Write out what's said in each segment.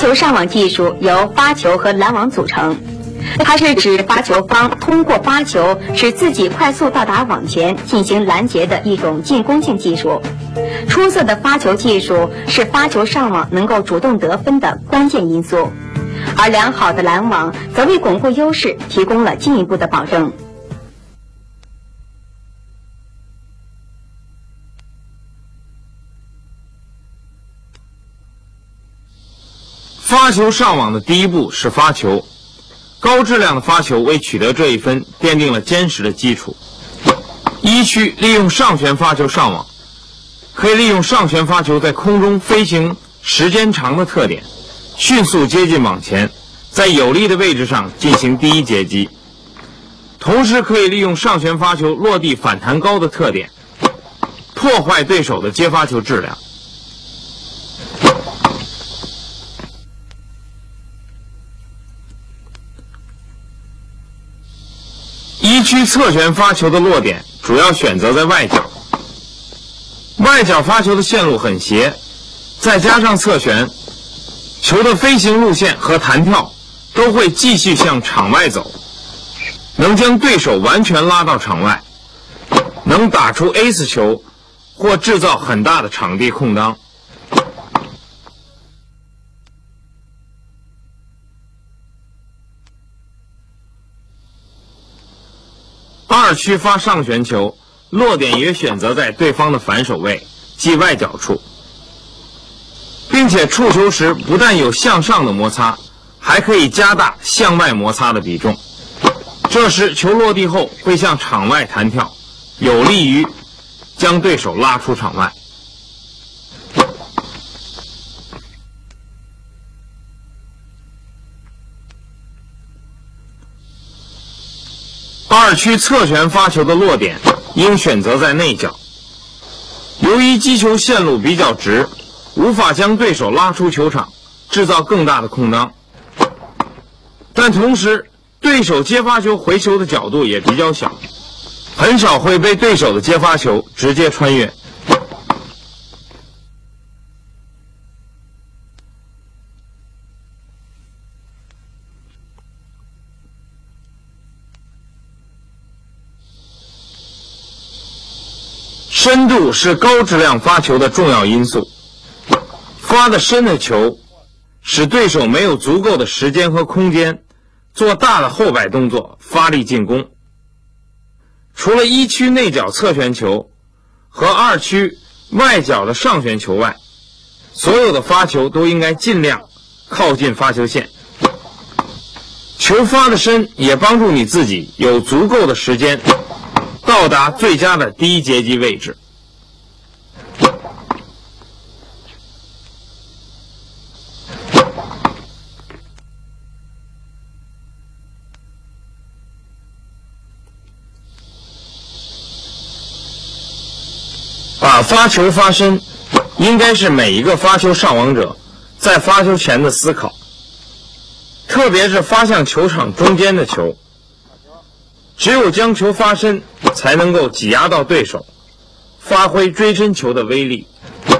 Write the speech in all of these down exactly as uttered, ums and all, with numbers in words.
球上网技术由发球和拦网组成，它是指发球方通过发球使自己快速到达网前进行拦截的一种进攻性技术。出色的发球技术是发球上网能够主动得分的关键因素，而良好的拦网则为巩固优势提供了进一步的保证。 发球上网的第一步是发球，高质量的发球为取得这一分奠定了坚实的基础。一区利用上旋发球上网，可以利用上旋发球在空中飞行时间长的特点，迅速接近网前，在有利的位置上进行第一截击。同时可以利用上旋发球落地反弹高的特点，破坏对手的接发球质量。一区侧旋发球的落点主要选择在外角，外角发球的线路很斜，再加上侧旋，球的飞行路线和弹跳都会继续向场外走，能将对手完全拉到场外，能打出 ace 球或制造很大的场地空当。二区发上旋球，落点也选择在对方的反手位，即外角处，并且触球时不但有向上的摩擦，还可以加大向外摩擦的比重。这时球落地后会向场外弹跳，有利于将对手拉出场外。二区侧旋发球的落点应选择在内角，由于击球线路比较直，无法将对手拉出球场，制造更大的空当。但同时，对手接发球回球的角度也比较小，很少会被对手的接发球直接穿越。深度是高质量发球的重要因素，发得深的球使对手没有足够的时间和空间做大的后摆动作发力进攻。除了一区内角侧旋球和二区外角的上旋球外，所有的发球都应该尽量靠近发球线。球发得深也帮助你自己有足够的时间到达最佳的第一截击位置。把发球发深，应该是每一个发球上网者在发球前的思考，特别是发向球场中间的球。只有将球发深，才能够挤压到对手，发挥追身球的威力。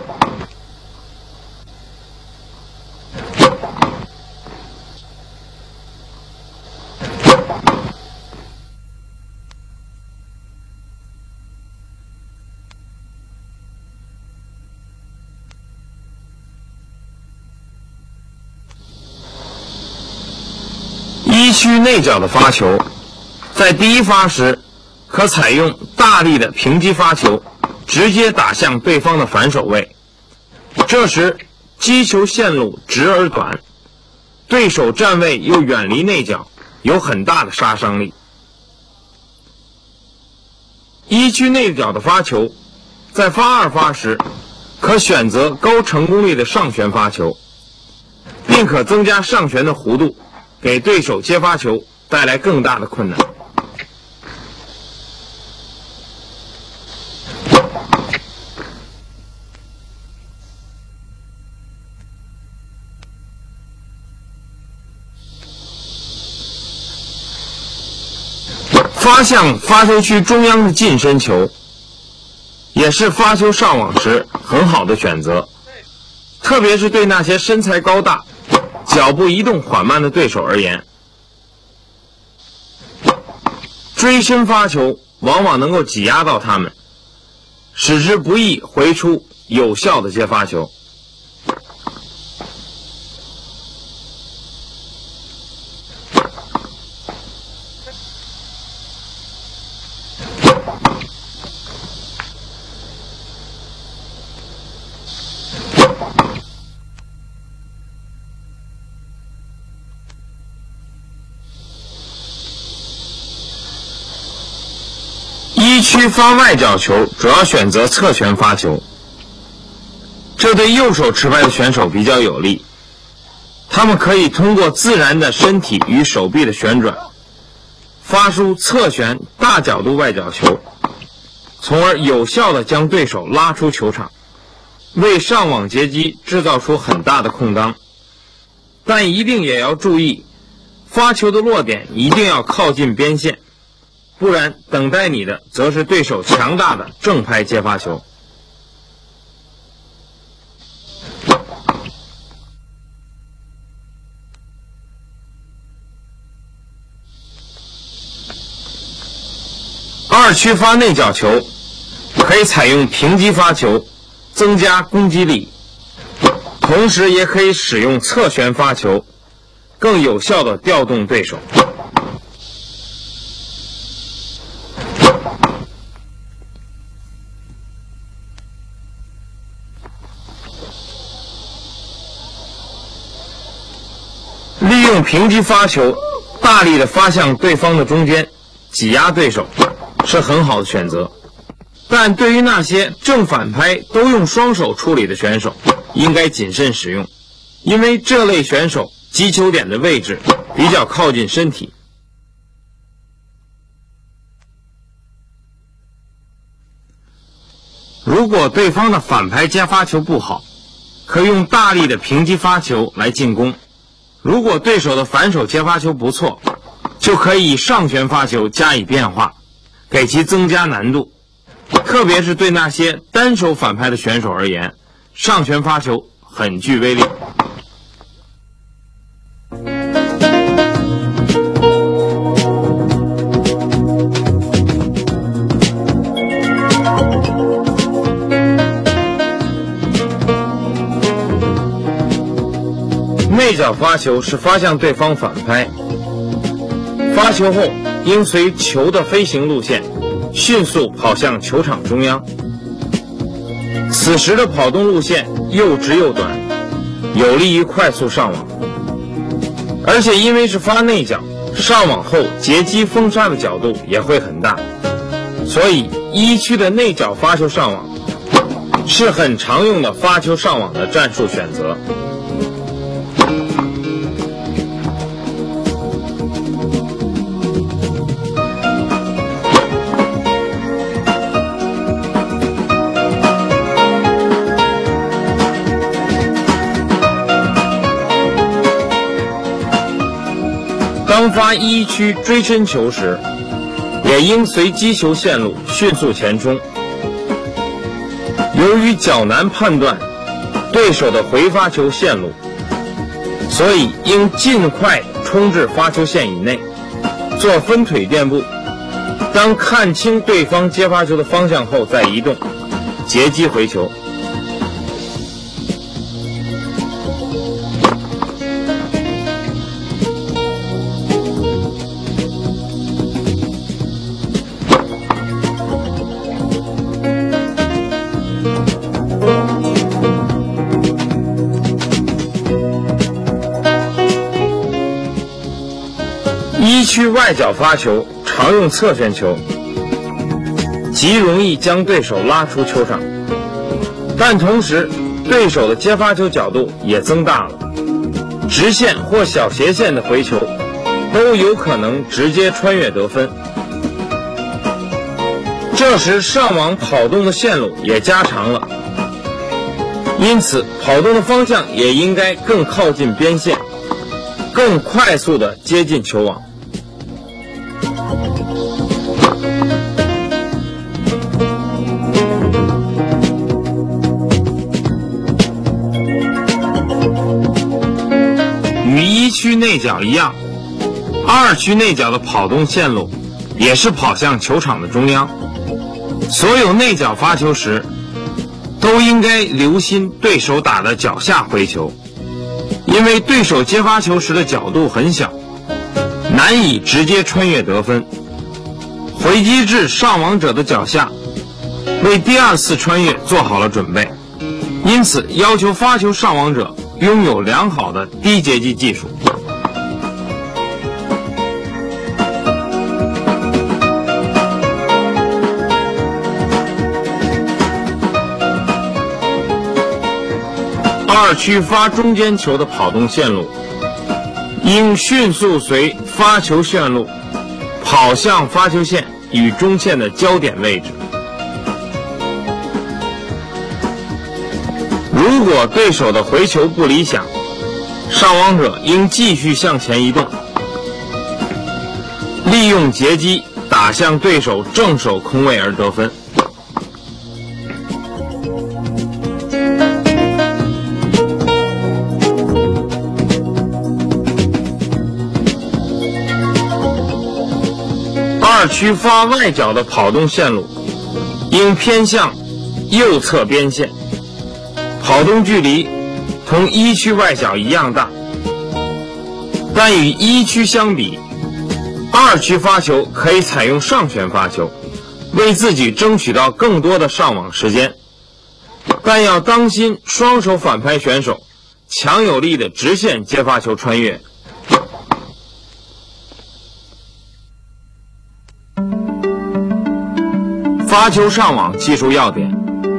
一区内角的发球，在第一发时可采用大力的平击发球，直接打向对方的反手位。这时击球线路直而短，对手站位又远离内角，有很大的杀伤力。一区内角的发球，在发二发时可选择高成功率的上旋发球，并可增加上旋的弧度，给对手接发球带来更大的困难。发向发球区中央的近身球，也是发球上网时很好的选择，特别是对那些身材高大、 脚步移动缓慢的对手而言，追身发球往往能够挤压到他们，使之不易回出有效的接发球。一区发外角球主要选择侧旋发球，这对右手持拍的选手比较有利。他们可以通过自然的身体与手臂的旋转，发出侧旋大角度外角球，从而有效地将对手拉出球场，为上网截击制造出很大的空当。但一定也要注意，发球的落点一定要靠近边线，不然等待你的则是对手强大的正拍接发球。二区发内角球可以采用平击发球，增加攻击力，同时也可以使用侧旋发球，更有效地调动对手。利用平击发球，大力地发向对方的中间，挤压对手，是很好的选择。但对于那些正反拍都用双手处理的选手，应该谨慎使用，因为这类选手击球点的位置比较靠近身体。如果对方的反拍接发球不好，可以用大力的平击发球来进攻。如果对手的反手接发球不错，就可以以上旋发球加以变化，给其增加难度。特别是对那些单手反拍的选手而言，上旋发球很具威力。内角发球是发向对方反拍，发球后应随球的飞行路线迅速跑向球场中央，此时的跑动路线又直又短，有利于快速上网。而且因为是发内角，上网后截击封杀的角度也会很大，所以一区的内角发球上网是很常用的发球上网的战术选择。当发一区追身球时，也应随击球线路迅速前冲。由于较难判断对手的回发球线路，所以应尽快冲至发球线以内，做分腿垫步。当看清对方接发球的方向后再移动，截击回球。一区外角发球常用侧旋球，极容易将对手拉出球场，但同时对手的接发球角度也增大了，直线或小斜线的回球都有可能直接穿越得分。这时上网跑动的线路也加长了，因此跑动的方向也应该更靠近边线，更快速地接近球网。 区内角一样，二区内角的跑动线路也是跑向球场的中央。所有内角发球时，都应该留心对手打的脚下回球，因为对手接发球时的角度很小，难以直接穿越得分。回击至上网者的脚下，为第二次穿越做好了准备。因此，要求发球上网者拥有良好的低截击技术。二区发中间球的跑动线路，应迅速随发球线路跑向发球线与中线的交点位置。如果对手的回球不理想，上网者应继续向前移动，利用截击打向对手正手空位而得分。二区发外角的跑动线路应偏向右侧边线，跑动距离同一区外角一样大，但与一区相比，二区发球可以采用上旋发球，为自己争取到更多的上网时间，但要当心双手反拍选手强有力的直线接发球穿越。发球上网技术要点：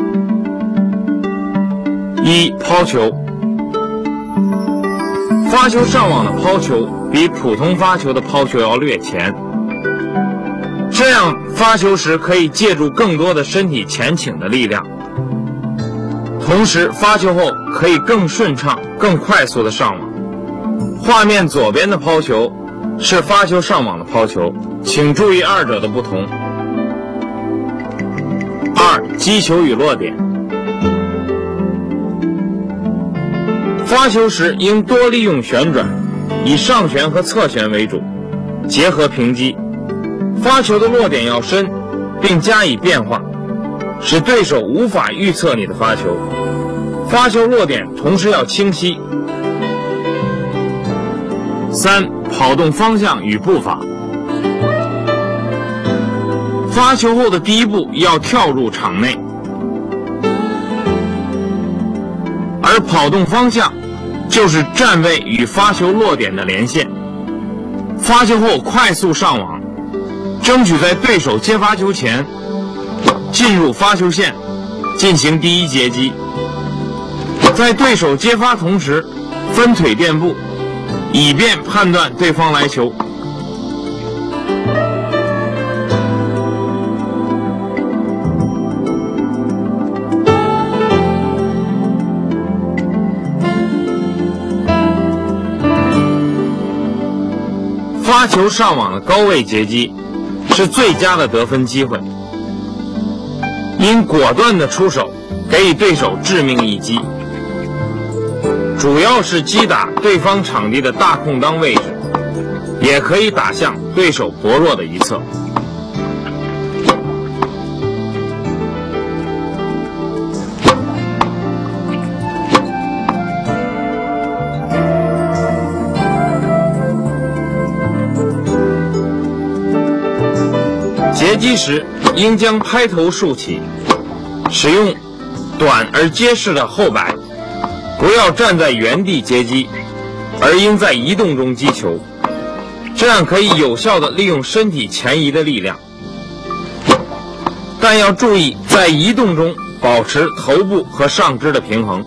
一、抛球。发球上网的抛球比普通发球的抛球要略前，这样发球时可以借助更多的身体前倾的力量，同时发球后可以更顺畅、更快速的上网。画面左边的抛球是发球上网的抛球，请注意二者的不同。二、击球与落点。发球时应多利用旋转，以上旋和侧旋为主，结合平击。发球的落点要深，并加以变化，使对手无法预测你的发球。发球落点同时要清晰。三、跑动方向与步伐。发球后的第一步要跳入场内，而跑动方向就是站位与发球落点的连线。发球后快速上网，争取在对手接发球前进入发球线，进行第一截击。在对手接发同时分腿垫步，以便判断对方来球。发球上网的高位截击是最佳的得分机会，应果断的出手，给予对手致命一击，主要是击打对方场地的大空当位置，也可以打向对手薄弱的一侧。截击时应将拍头竖起，使用短而结实的后摆，不要站在原地截击，而应在移动中击球，这样可以有效地利用身体前移的力量，但要注意在移动中保持头部和上肢的平衡。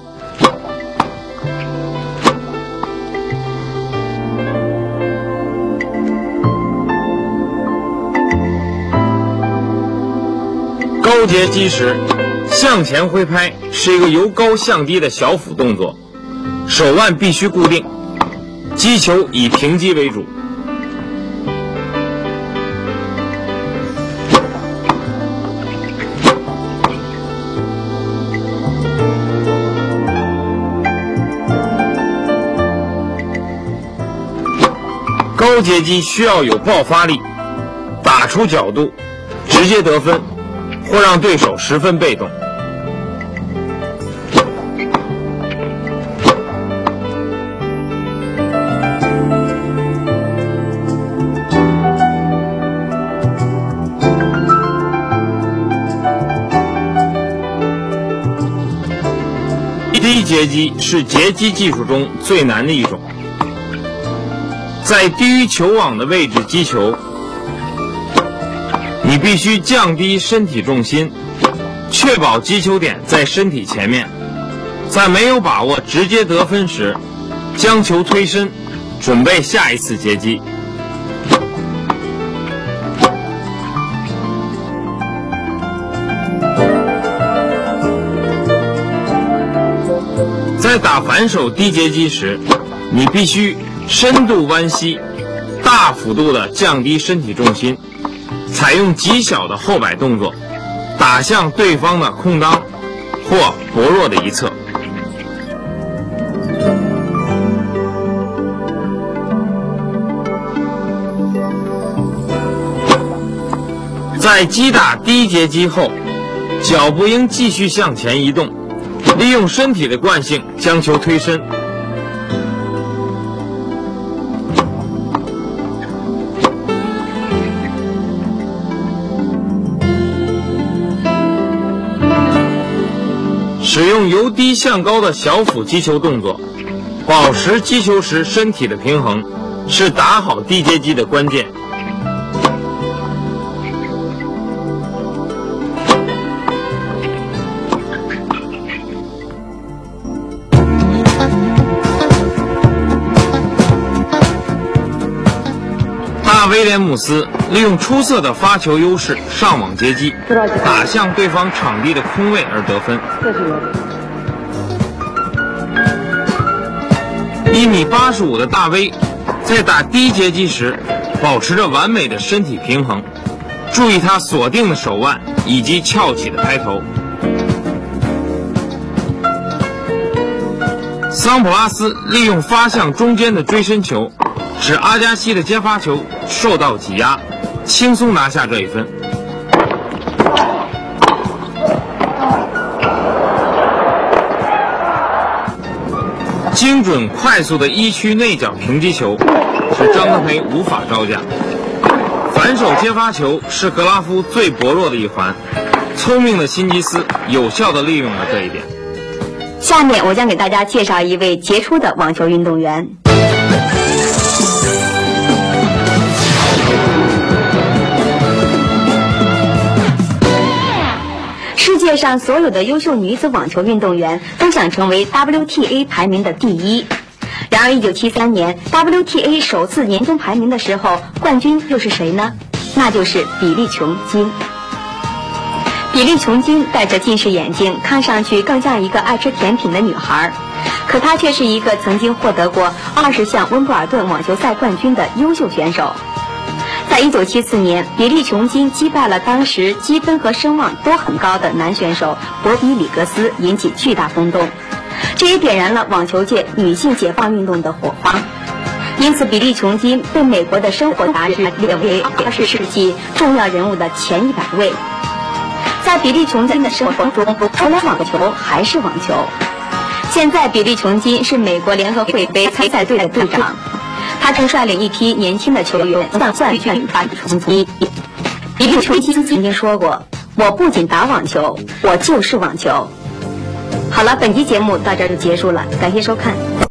高截击时，向前挥拍是一个由高向低的小俯动作，手腕必须固定，击球以平击为主。 高截击需要有爆发力，打出角度，直接得分，或让对手十分被动。低截击是截击技术中最难的一种，在低于球网的位置击球，你必须降低身体重心，确保击球点在身体前面，在没有把握直接得分时，将球推伸，准备下一次截击。在打反手低截击时，你必须深度弯膝，大幅度地降低身体重心，采用极小的后摆动作，打向对方的空当或薄弱的一侧。在击打低截击后，脚步应继续向前移动，利用身体的惯性将球推伸。使用由低向高的小腹击球动作，保持击球时身体的平衡，是打好低截击的关键。大威廉姆斯利用出色的发球优势上网截击，打向对方场地的空位而得分。一米八十五的大威在打低截击时，保持着完美的身体平衡，注意他锁定的手腕以及翘起的拍头。桑普拉斯利用发向中间的追身球，使阿加西的接发球受到挤压，轻松拿下这一分。精准快速的一区内角平击球使张德培无法招架。反手接发球是格拉夫最薄弱的一环，聪明的辛吉斯有效地利用了这一点。 下面我将给大家介绍一位杰出的网球运动员。世界上所有的优秀女子网球运动员都想成为 W T A 排名的第一。然而，一九七三年 W T A 首次年终排名的时候，冠军又是谁呢？那就是比利·琼金。比利·琼金戴着近视眼镜，看上去更像一个爱吃甜品的女孩，可她却是一个曾经获得过二十项温布尔顿网球赛冠军的优秀选手。在一九七四年，比利·琼金击败了当时积分和声望都很高的男选手博比·里格斯，引起巨大轰动。这也点燃了网球界女性解放运动的火花。因此，比利·琼金被美国的生活杂志列为二十世纪重要人物的前一百位。在比利·琼金的生活中，除了网球还是网球。现在，比利·琼金是美国联合会杯参赛队的队长。他曾率领一批年轻的球员向冠军发起冲击。比利·琼金曾经说过：“我不仅打网球，我就是网球。”好了，本期节目到这儿就结束了，感谢收看。